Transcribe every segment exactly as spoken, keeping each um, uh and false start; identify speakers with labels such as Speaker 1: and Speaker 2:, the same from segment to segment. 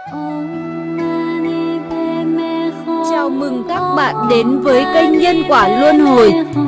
Speaker 1: Chào mừng các bạn đến với kênh Nhân Quả Luân Hồi.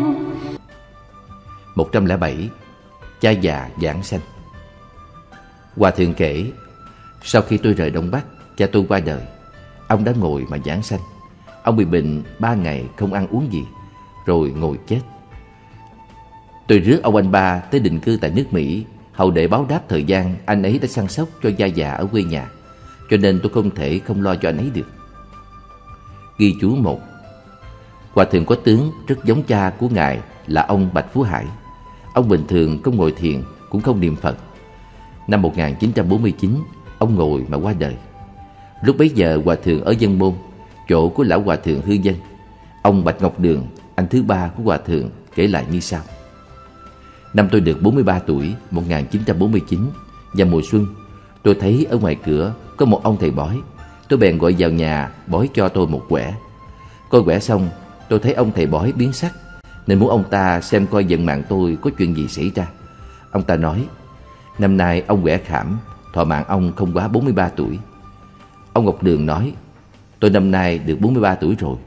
Speaker 2: một trăm lẻ bảy. Cha già giảng sanh. Hòa thượng kể, sau khi tôi rời Đông Bắc, cha tôi qua đời. Ông đã ngồi mà giảng sanh. Ông bị bệnh ba ngày không ăn uống gì, rồi ngồi chết. Tôi rước ông anh ba tới định cư tại nước Mỹ, hầu để báo đáp thời gian anh ấy đã săn sóc cho gia già ở quê nhà, cho nên tôi không thể không lo cho anh ấy được. Ghi chú một. Hòa thượng có tướng rất giống cha của ngài là ông Bạch Phú Hải. Ông bình thường không ngồi thiền, cũng không niệm Phật. Năm một nghìn chín trăm bốn mươi chín, ông ngồi mà qua đời. Lúc bấy giờ hòa thượng ở Dân Môn, chỗ của lão hòa thượng Hư Dân. Ông Bạch Ngọc Đường, anh thứ ba của hòa thượng, kể lại như sau. Năm tôi được bốn mươi ba tuổi, một nghìn chín trăm bốn mươi chín, vào mùa xuân, tôi thấy ở ngoài cửa có một ông thầy bói. Tôi bèn gọi vào nhà bói cho tôi một quẻ. Coi quẻ xong, tôi thấy ông thầy bói biến sắc, nên muốn ông ta xem coi vận mạng tôi có chuyện gì xảy ra. Ông ta nói, năm nay ông quẻ khảm, thọ mạng ông không quá bốn mươi ba tuổi. Ông Ngọc Đường nói, tôi năm nay được bốn mươi ba tuổi rồi.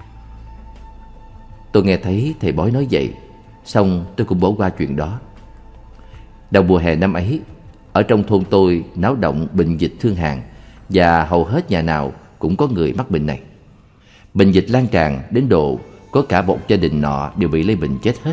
Speaker 2: Tôi nghe thấy thầy bói nói vậy, xong tôi cũng bỏ qua chuyện đó. Đầu mùa hè năm ấy, ở trong thôn tôi náo động bệnh dịch thương hàn, và hầu hết nhà nào cũng có người mắc bệnh này. Bệnh dịch lan tràn đến độ có cả một gia đình nọ đều bị lây bệnh chết hết.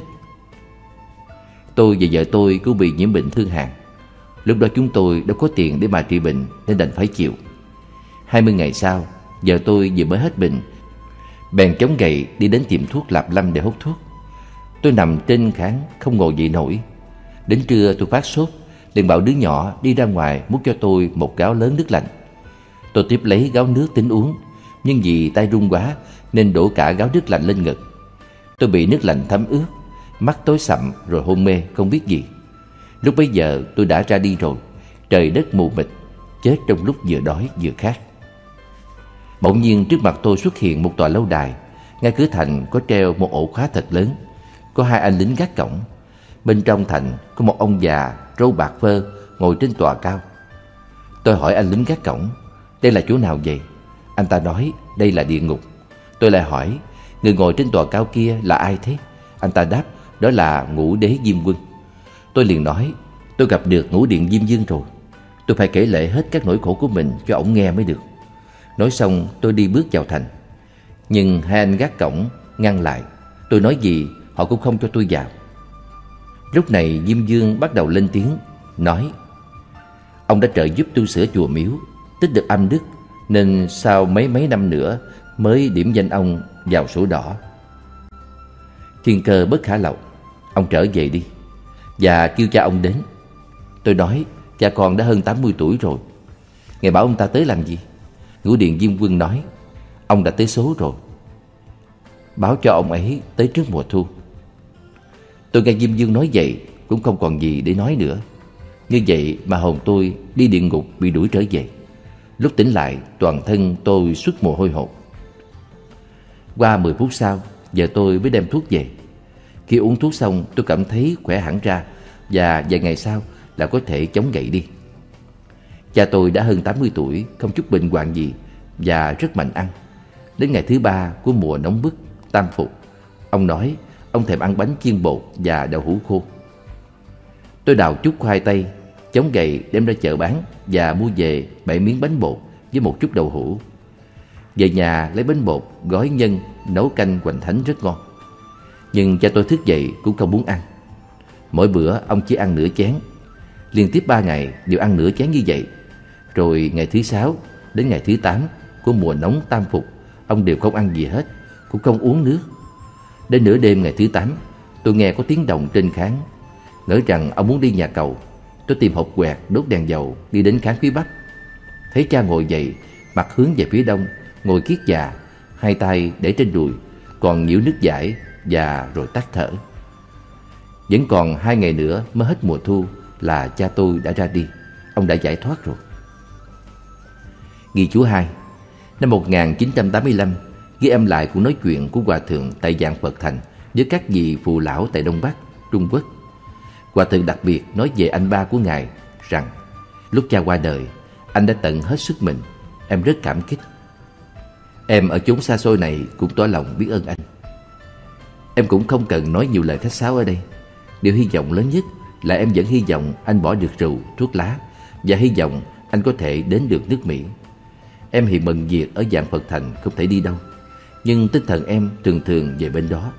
Speaker 2: Tôi và vợ tôi cũng bị nhiễm bệnh thương hàn. Lúc đó chúng tôi đâu có tiền để mà trị bệnh, nên đành phải chịu. Hai mươi ngày sau, vợ tôi vừa mới hết bệnh, bèn chống gậy đi đến tiệm thuốc Lạp Lâm để hút thuốc. Tôi nằm trên khán không ngồi dậy nổi. Đến trưa tôi phát sốt, liền bảo đứa nhỏ đi ra ngoài múc cho tôi một gáo lớn nước lạnh. Tôi tiếp lấy gáo nước tính uống, nhưng vì tay run quá nên đổ cả gáo nước lạnh lên ngực. Tôi bị nước lạnh thấm ướt, mắt tối sậm rồi hôn mê không biết gì. Lúc bấy giờ tôi đã ra đi rồi, trời đất mù mịt, chết trong lúc vừa đói vừa khát. Bỗng nhiên trước mặt tôi xuất hiện một tòa lâu đài. Ngay cửa thành có treo một ổ khóa thật lớn. Có hai anh lính gác cổng. Bên trong thành có một ông già râu bạc phơ ngồi trên tòa cao. Tôi hỏi anh lính gác cổng, đây là chỗ nào vậy? Anh ta nói đây là địa ngục. Tôi lại hỏi, người ngồi trên tòa cao kia là ai thế? Anh ta đáp, đó là Ngũ Đế Diêm Quân. Tôi liền nói, tôi gặp được Ngũ Điện Diêm Vương rồi. Tôi phải kể lể hết các nỗi khổ của mình cho ổng nghe mới được. Nói xong tôi đi bước vào thành. Nhưng hai anh gác cổng ngăn lại. Tôi nói gì họ cũng không cho tôi vào. Lúc này Diêm Vương bắt đầu lên tiếng, nói, ông đã trợ giúp tu sửa chùa miếu, tích được âm đức, nên sau mấy mấy năm nữa mới điểm danh ông vào sổ đỏ. Thiên cơ bất khả lậu, ông trở về đi, và kêu cha ông đến. Tôi nói, cha con đã hơn tám mươi tuổi rồi. Ngài bảo ông ta tới làm gì? Ngũ Điện Diêm Quân nói, ông đã tới số rồi, báo cho ông ấy tới trước mùa thu. Tôi nghe Diêm Vương nói vậy cũng không còn gì để nói nữa. Như vậy mà hồn tôi đi địa ngục bị đuổi trở về. Lúc tỉnh lại toàn thân tôi xuất mồ hôi hột. Qua mười phút sau, vợ tôi mới đem thuốc về. Khi uống thuốc xong tôi cảm thấy khỏe hẳn ra, và vài ngày sau là có thể chống gậy đi. Cha tôi đã hơn tám mươi tuổi, không chút bệnh hoạn gì, và rất mạnh ăn. Đến ngày thứ ba của mùa nóng bức, tam phục, ông nói ông thèm ăn bánh chiên bột và đậu hũ khô. Tôi đào chút khoai tây, chống gậy đem ra chợ bán, và mua về bảy miếng bánh bột với một chút đậu hũ. Về nhà lấy bánh bột gói nhân nấu canh hoành thánh rất ngon. Nhưng cha tôi thức dậy cũng không muốn ăn. Mỗi bữa ông chỉ ăn nửa chén. Liên tiếp ba ngày đều ăn nửa chén như vậy. Rồi ngày thứ sáu đến ngày thứ tám của mùa nóng tam phục, ông đều không ăn gì hết, cũng không uống nước. Đến nửa đêm ngày thứ tám, tôi nghe có tiếng động trên khán. Ngỡ rằng ông muốn đi nhà cầu. Tôi tìm hộp quẹt đốt đèn dầu đi đến khán phía bắc. Thấy cha ngồi dậy, mặt hướng về phía đông, ngồi kiết già, hai tay để trên đùi, còn nhiễu nước dãi, và rồi tắt thở. Vẫn còn hai ngày nữa mới hết mùa thu là cha tôi đã ra đi. Ông đã giải thoát rồi. Ghi chú hai. Năm một nghìn chín trăm tám mươi lăm, ghi âm lại cuộc nói chuyện của Hòa thượng tại Vạn Phật Thành với các vị phù lão tại Đông Bắc, Trung Quốc. Hòa thượng đặc biệt nói về anh ba của ngài rằng lúc cha qua đời, anh đã tận hết sức mình, em rất cảm kích. Em ở chốn xa xôi này cũng tỏ lòng biết ơn anh. Em cũng không cần nói nhiều lời khách sáo ở đây. Điều hy vọng lớn nhất là em vẫn hy vọng anh bỏ được rượu, thuốc lá, và hy vọng anh có thể đến được nước Mỹ. Em hiện mừng việc ở Vạn Phật Thành không thể đi đâu, nhưng tinh thần em thường thường về bên đó.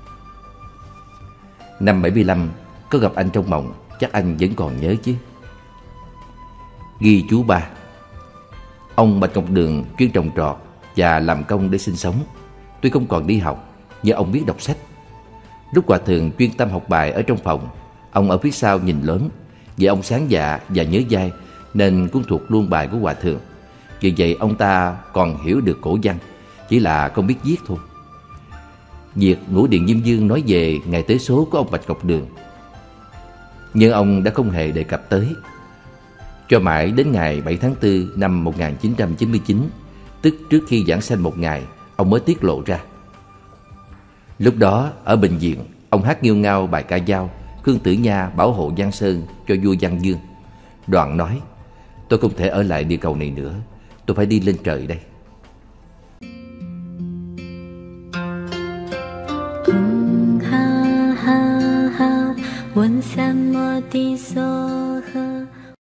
Speaker 2: Năm bảy mươi lăm, có gặp anh trong mộng, chắc anh vẫn còn nhớ chứ. Ghi chú ba. Ông Bạch Ngọc Đường chuyên trồng trọt và làm công để sinh sống. Tuy không còn đi học, nhưng ông biết đọc sách. Lúc hòa thượng chuyên tâm học bài ở trong phòng, ông ở phía sau nhìn lớn. Vì ông sáng dạ và nhớ dai nên cũng thuộc luôn bài của hòa thượng. Vì vậy ông ta còn hiểu được cổ văn, chỉ là không biết viết thôi. Việc Ngũ Điện Diêm Vương nói về ngày tới số của ông Bạch Ngọc Đường, nhưng ông đã không hề đề cập tới. Cho mãi đến ngày bảy tháng tư năm một nghìn chín trăm chín mươi chín, tức trước khi giảng sanh một ngày, ông mới tiết lộ ra. Lúc đó ở bệnh viện, ông hát nghêu ngao bài ca dao Khương Tử Nha bảo hộ Giang Sơn cho vua Văn Dương. Đoạn nói: tôi không thể ở lại địa cầu này nữa, tôi phải đi lên trời đây.
Speaker 3: Ha ha ha, 问三摩地所